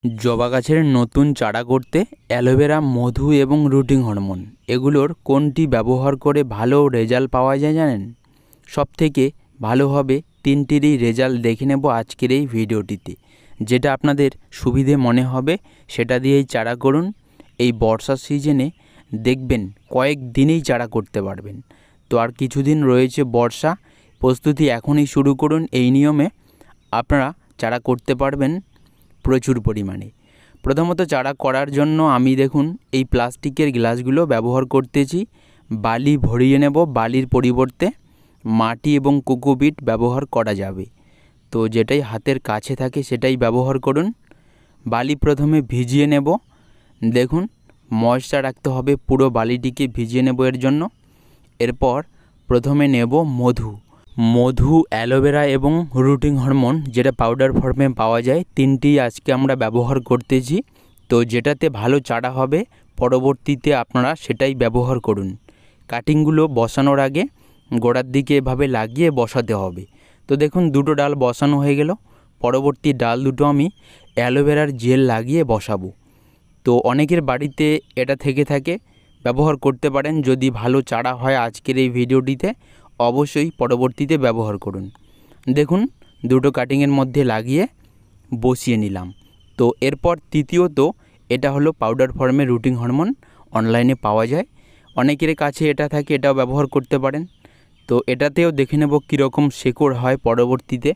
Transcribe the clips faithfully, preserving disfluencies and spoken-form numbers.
জবা গাছের নতুন চারা করতে অ্যালোভেরা, মধু এবং রুটিং হরমোন এগুলোর কোনটি ব্যবহার করে ভালো রেজাল্ট পাওয়া যায় জানেন? সবথেকে ভালো হবে তিনটিরই রেজাল্ট দেখে নেব আজকের এই ভিডিওটিতে। যেটা আপনাদের সুবিধে মনে হবে সেটা দিয়েই চারা করুন। এই বর্ষার সিজনে দেখবেন কয়েক দিনেই চারা করতে পারবেন। তো আর কিছুদিন রয়েছে বর্ষা, প্রস্তুতি এখনই শুরু করুন। এই নিয়মে আপনারা চারা করতে পারবেন প্রচুর পরিমাণে। প্রথমত চারা করার জন্য আমি দেখুন এই প্লাস্টিকের গ্লাসগুলো ব্যবহার করতেছি। বালি ভরিয়ে নেব, বালির পরিবর্তে মাটি এবং কোকোপিট ব্যবহার করা যাবে। তো যেটাই হাতের কাছে থাকে সেটাই ব্যবহার করুন। বালি প্রথমে ভিজিয়ে নেব, দেখুন ময়েশ্চার রাখতে হবে, পুরো বালিটিকে ভিজিয়ে নেব এর জন্য। এরপর প্রথমে নেব মধু মধু অ্যালোভেরা এবং রুটিং হরমোন, যেটা পাউডার ফর্মে পাওয়া যায়। তিনটি আজকে আমরা ব্যবহার করতেছি। তো যেটাতে ভালো চারা হবে পরবর্তীতে আপনারা সেটাই ব্যবহার করুন। কাটিংগুলো বসানোর আগে গোড়ার দিকে এভাবে লাগিয়ে বসাতে হবে। তো দেখুন দুটো ডাল বসানো হয়ে গেল। পরবর্তী ডাল দুটো আমি অ্যালোভেরার জেল লাগিয়ে বসাবো। তো অনেকের বাড়িতে এটা থেকে থাকে, ব্যবহার করতে পারেন। যদি ভালো চারা হয় আজকের এই ভিডিওটিতে অবশ্যই পরবর্তীতে ব্যবহার করুন। দেখুন দুটো কাটিংয়ের মধ্যে লাগিয়ে বসিয়ে নিলাম। তো এরপর তৃতীয়ত এটা হলো পাউডার ফর্মে রুটিং হরমোন, অনলাইনে পাওয়া যায়। অনেকের কাছে এটা থাকে, এটাও ব্যবহার করতে পারেন। তো এটাতেও দেখে নেব কীরকম শেকড় হয়। পরবর্তীতে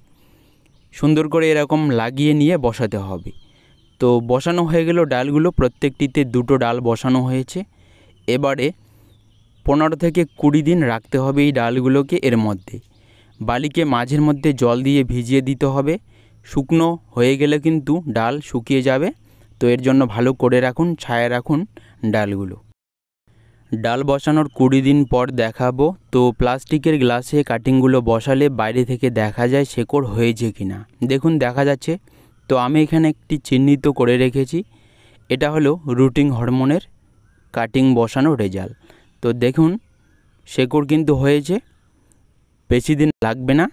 সুন্দর করে এরকম লাগিয়ে নিয়ে বসাতে হবে। তো বসানো হয়ে গেল ডালগুলো, প্রত্যেকটিতে দুটো ডাল বসানো হয়েছে। এবারে পনেরো থেকে কুড়ি দিন রাখতে হবে এই ডালগুলোকে এর মধ্যে। বালিকে মাঝের মধ্যে জল দিয়ে ভিজিয়ে দিতে হবে। শুকনো হয়ে গেলে কিন্তু ডাল শুকিয়ে যাবে। তো এর জন্য ভালো করে রাখুন, ছায়া রাখুন ডালগুলো। ডাল বসানোর কুড়ি দিন পর দেখাবো। তো প্লাস্টিকের গ্লাসে কাটিংগুলো বসালে বাইরে থেকে দেখা যায় শেকড় হয়েছে কি না। দেখুন দেখা যাচ্ছে। তো আমি এখানে একটি চিহ্নিত করে রেখেছি। এটা হলো রুটিং হরমোনের কাটিং বসানো রেজাল্ট। তো দেখুন শেকড় কিন্তু হয়েছে, বেশি দিন লাগবে না।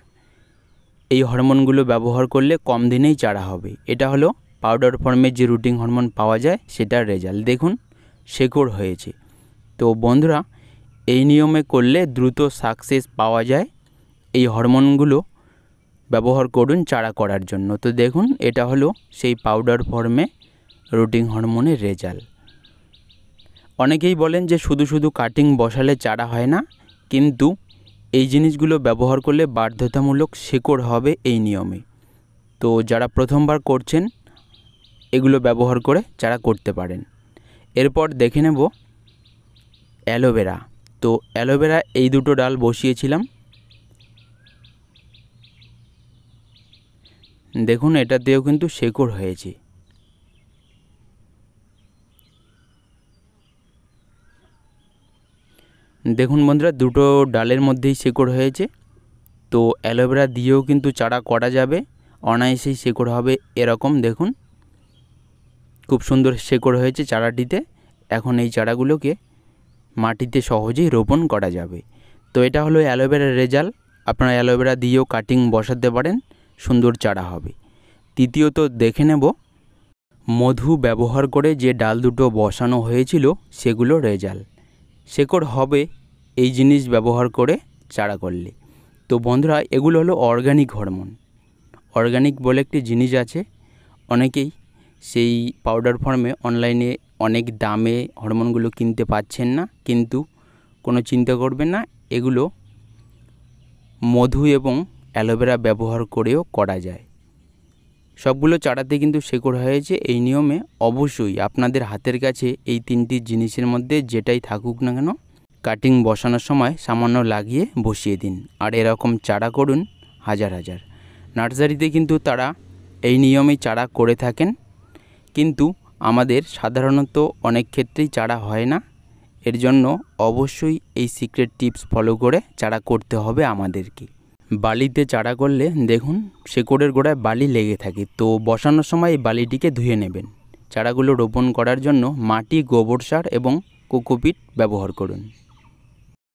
এই হরমোনগুলো ব্যবহার করলে কম দিনেই চারা হবে। এটা হলো পাউডার ফর্মের যে রুটিং হরমোন পাওয়া যায় সেটার রেজাল্ট। দেখুন শেকড় হয়েছে। তো বন্ধুরা এই নিয়মে করলে দ্রুত সাকসেস পাওয়া যায়। এই হরমোনগুলো ব্যবহার করুন চারা করার জন্য। তো দেখুন এটা হলো সেই পাউডার ফর্মে রুটিং হরমোনের রেজাল্ট। অনেকেই বলেন যে শুধু শুধু কাটিং বসালে চারা হয় না, কিন্তু এই জিনিসগুলো ব্যবহার করলে বাধ্যতামূলক শেকড় হবে এই নিয়মে। তো যারা প্রথমবার করছেন এগুলো ব্যবহার করে চারা করতে পারেন। এরপর দেখে নেব অ্যালোভেরা। তো অ্যালোভেরা এই দুটো ডাল বসিয়েছিলাম। দেখুন এটাতেও কিন্তু শেকড় হয়েছে। দেখুন বন্ধুরা দুটো ডালের মধ্যেই শেকড় হয়েছে। তো অ্যালোভেরা দিয়েও কিন্তু চারা করা যাবে, অনায়াসেই শেকড় হবে এরকম। দেখুন খুব সুন্দর শেকড় হয়েছে চারাটিতে। এখন এই চারাগুলোকে মাটিতে সহজেই রোপণ করা যাবে। তো এটা হলো অ্যালোভেরার রেজাল্ট। আপনারা অ্যালোভেরা দিয়েও কাটিং বসাতে পারেন, সুন্দর চারা হবে। তৃতীয়ত দেখে নেব মধু ব্যবহার করে যে ডাল দুটো বসানো হয়েছিল সেগুলো রেজাল্ট। শেকড় হবে এই জিনিস ব্যবহার করে চারা করলে। তো বন্ধুরা এগুলো হলো অর্গানিক হরমোন। অর্গানিক বলে একটি জিনিস আছে, অনেকেই সেই পাউডার ফর্মে অনলাইনে অনেক দামে হরমোনগুলো কিনতে পাচ্ছেন না, কিন্তু কোনো চিন্তা করবেন না, এগুলো মধু এবং অ্যালোভেরা ব্যবহার করেও করা যায়। সবগুলো চারাতে কিন্তু শেকড় হয়েছে। এই নিয়মে অবশ্যই আপনাদের হাতের কাছে এই তিনটি জিনিসের মধ্যে যেটাই থাকুক না কেন কাটিং বসানোর সময় সামান্য লাগিয়ে বসিয়ে দিন। আর এরকম চারা করুন হাজার হাজার। নার্সারিতে কিন্তু তারা এই নিয়মেই চারা করে থাকেন, কিন্তু আমাদের সাধারণত অনেক ক্ষেত্রেই চারা হয় না। এর জন্য অবশ্যই এই সিক্রেট টিপস ফলো করে চারা করতে হবে আমাদেরকে। বালিতে চারা করলে দেখুন শেকড়ের গোড়ায় বালি লেগে থাকে। তো বসানোর সময় এই বালিটিকে ধুয়ে নেবেন। চারাগুলো রোপণ করার জন্য মাটি, গোবর সার এবং কোকোপিট ব্যবহার করুন।